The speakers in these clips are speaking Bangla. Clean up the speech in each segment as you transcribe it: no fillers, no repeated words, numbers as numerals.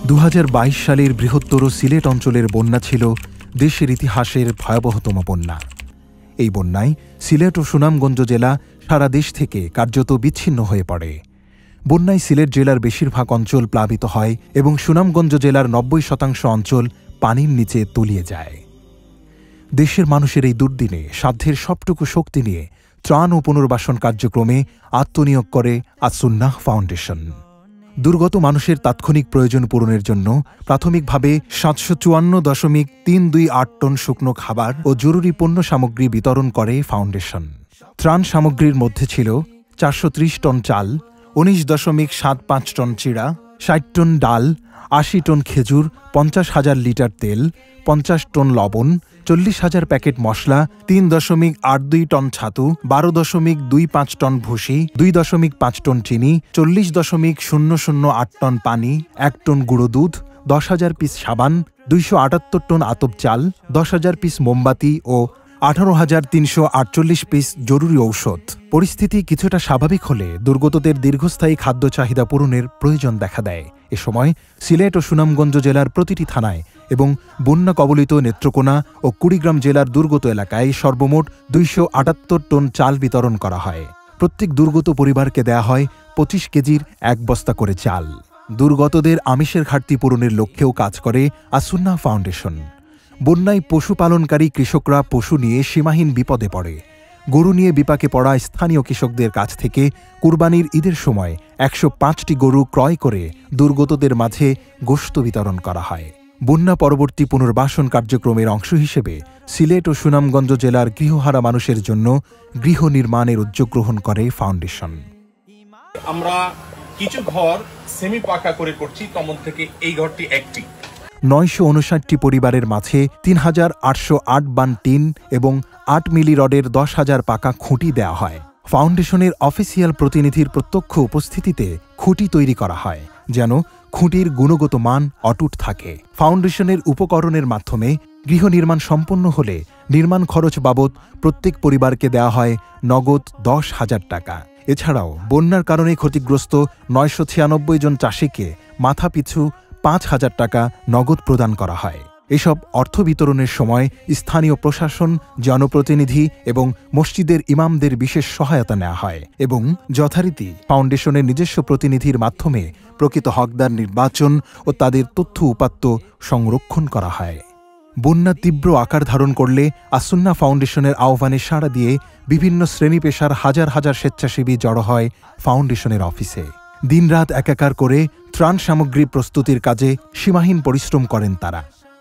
2022 সালের বৃহত্তর সিলেট অঞ্চলের বন্যা ছিল দেশের ইতিহাসের ভয়াবহতম বন্যা। এই বন্যায় সিলেট ও সুনামগঞ্জ জেলা সারা দেশ থেকে কার্যত বিচ্ছিন্ন হয়ে পড়ে। বন্যায় সিলেট জেলার বেশিরভাগ অঞ্চল প্লাবিত হয় এবং সুনামগঞ্জ জেলার 90% অঞ্চল পানির নিচে তলিয়ে যায়। দেশের মানুষের এই দুর্দিনে সাধ্যের সবটুকু শক্তি নিয়ে ত্রাণ ও পুনর্বাসন কার্যক্রমে আত্মনিয়োগ করে আস-সুন্নাহ ফাউন্ডেশন। দুর্গত মানুষের তাৎক্ষণিক প্রয়োজন পূরণের জন্য প্রাথমিকভাবে ৭৫৪.৩২৮ টন শুকনো খাবার ও জরুরি পণ্য সামগ্রী বিতরণ করে ফাউন্ডেশন। ত্রাণ সামগ্রীর মধ্যে ছিল ৪৩০ টন চাল, ১৯.৭৫ টন চিড়া, ৬০ টন ডাল, ৮০ টন খেজুর, ৫০,০০০ লিটার তেল, ৫০ টন লবণ, ৪০,০০০ প্যাকেট মশলা, ৩.৮২ টন ছাতু, ১২.25 টন ভুসি, ২.৫ টন চিনি, ৪০.০০৮ টন পানি, ১ টন গুঁড়ো দুধ, ১০,০০০ পিস সাবান, ২৭৮ টন আতপ চাল, ১০,০০০ পিস মোমবাতি ও ১৮,৩৪৮ পিস জরুরি ঔষধ। পরিস্থিতি কিছুটা স্বাভাবিক হলে দুর্গতদের দীর্ঘস্থায়ী খাদ্য চাহিদা পূরণের প্রয়োজন দেখা দেয়। এ সময় সিলেট ও সুনামগঞ্জ জেলার প্রতিটি থানায় এবং বন্যা কবলিত নেত্রকোনা ও কুড়িগ্রাম জেলার দুর্গত এলাকায় সর্বমোট ২৭৮ টন চাল বিতরণ করা হয়। প্রত্যেক দুর্গত পরিবারকে দেয়া হয় ২৫ কেজির ১ বস্তা করে চাল। দুর্গতদের আমিষের ঘাটতি পূরণের লক্ষ্যেও কাজ করে আস-সুন্নাহ ফাউন্ডেশন। বন্যায় পশুপালনকারী কৃষকরা পশু নিয়ে সীমাহীন বিপদে পড়ে। গরু নিয়ে বিপাকে পড়া স্থানীয় কৃষকদের কাছ থেকে কুরবানির ঈদের সময় ১০৫টি গরু ক্রয় করে দুর্গতদের মাঝে গোশত বিতরণ করা হয়। বন্যা পরবর্তী পুনর্বাসন কার্যক্রমের অংশ হিসেবে সিলেট ও সুনামগঞ্জ জেলার গৃহহারা মানুষের জন্য গৃহ নির্মাণের উদ্যোগ গ্রহণ করে ফাউন্ডেশন। আমরা কিছু ঘর সেমি পাকা করে করছি, তমন থেকে এই ঘরটি একটি। ৯৫৯টি পরিবারের মাঝে ৩,৮০৮ বান টিন এবং ৮ মিলি রডের ১০,০০০ পাকা খুঁটি দেওয়া হয়। ফাউন্ডেশনের অফিসিয়াল প্রতিনিধির প্রত্যক্ষ উপস্থিতিতে খুঁটি তৈরি করা হয়, যেন খুঁটির গুণগত মান অটুট থাকে। ফাউন্ডেশনের উপকরণের মাধ্যমে গৃহ নির্মাণ সম্পন্ন হলে নির্মাণ খরচ বাবদ প্রত্যেক পরিবারকে দেওয়া হয় নগদ ১০,০০০ টাকা। এছাড়াও বন্যার কারণে ক্ষতিগ্রস্ত ৯৯৬ জন চাষিকে মাথাপিছু ৫,০০০ টাকা নগদ প্রদান করা হয়। এসব অর্থ বিতরণের সময় স্থানীয় প্রশাসন, জনপ্রতিনিধি এবং মসজিদের ইমামদের বিশেষ সহায়তা নেওয়া হয় এবং যথারীতি ফাউন্ডেশনের নিজস্ব প্রতিনিধির মাধ্যমে প্রকৃত হকদার নির্বাচন ও তাদের তথ্য উপাত্ত সংরক্ষণ করা হয়। বন্যা তীব্র আকার ধারণ করলে আস-সুন্নাহ ফাউন্ডেশনের আহ্বানে সাড়া দিয়ে বিভিন্ন শ্রেণী পেশার হাজার হাজার স্বেচ্ছাসেবী জড়ো হয় ফাউন্ডেশনের অফিসে। দিনরাত একাকার করে ত্রাণ সামগ্রী প্রস্তুতির কাজে সীমাহীন পরিশ্রম করেন তারা।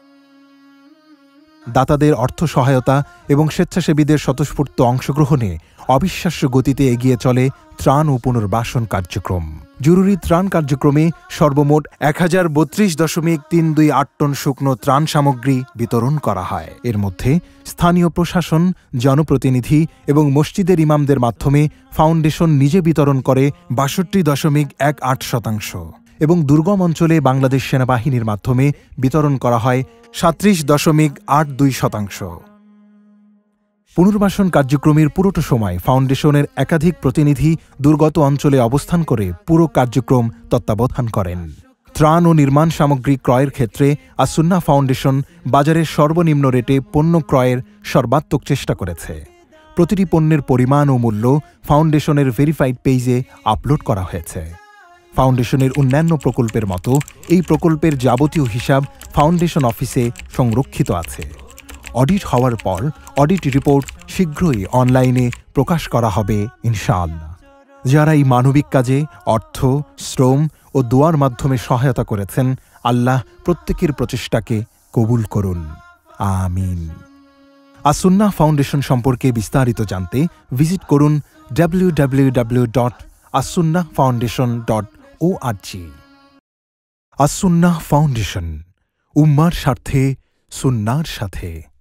দাতাদের অর্থ সহায়তা এবং স্বেচ্ছাসেবীদের স্বতঃস্ফূর্ত অংশগ্রহণে অবিশ্বাস্য গতিতে এগিয়ে চলে ত্রাণ ও পুনর্বাসন কার্যক্রম। জরুরি ত্রাণ কার্যক্রমে সর্বমোট ১,০৩২.৩২৮ টন শুকনো ত্রাণ সামগ্রী বিতরণ করা হয়। এর মধ্যে স্থানীয় প্রশাসন, জনপ্রতিনিধি এবং মসজিদের ইমামদের মাধ্যমে ফাউন্ডেশন নিজে বিতরণ করে ৬২.১৮% এবং দুর্গম অঞ্চলে বাংলাদেশ সেনাবাহিনীর মাধ্যমে বিতরণ করা হয় ৩৭.৮২%। পুনর্বাসন কার্যক্রমের পুরোটা সময় ফাউন্ডেশনের একাধিক প্রতিনিধি দুর্গত অঞ্চলে অবস্থান করে পুরো কার্যক্রম তত্ত্বাবধান করেন। ত্রাণ ও নির্মাণ সামগ্রী ক্রয়ের ক্ষেত্রে আস-সুন্নাহ ফাউন্ডেশন বাজারের সর্বনিম্ন রেটে পণ্য ক্রয়ের সর্বাত্মক চেষ্টা করেছে। প্রতিটি পণ্যের পরিমাণ ও মূল্য ফাউন্ডেশনের ভেরিফাইড পেজে আপলোড করা হয়েছে। ফাউন্ডেশনের অন্যান্য প্রকল্পের মতো এই প্রকল্পের যাবতীয় হিসাব ফাউন্ডেশন অফিসে সংরক্ষিত আছে। অডিট হওয়ার পর অডিট রিপোর্ট শীঘ্রই অনলাইনে প্রকাশ করা হবে ইনশাআল্লাহ। যারা এই মানবিক কাজে অর্থ, শ্রম ও দোয়ার মাধ্যমে সহায়তা করেছেন, আল্লাহ প্রত্যেকের প্রচেষ্টাকে কবুল করুন, আমিন। আস-সুন্নাহ ফাউন্ডেশন সম্পর্কে বিস্তারিত জানতে ভিজিট করুন www.assunnahfoundation.org। আস-সুন্নাহ ফাউন্ডেশন, উম্মার স্বার্থে, সুন্নাহর সাথে।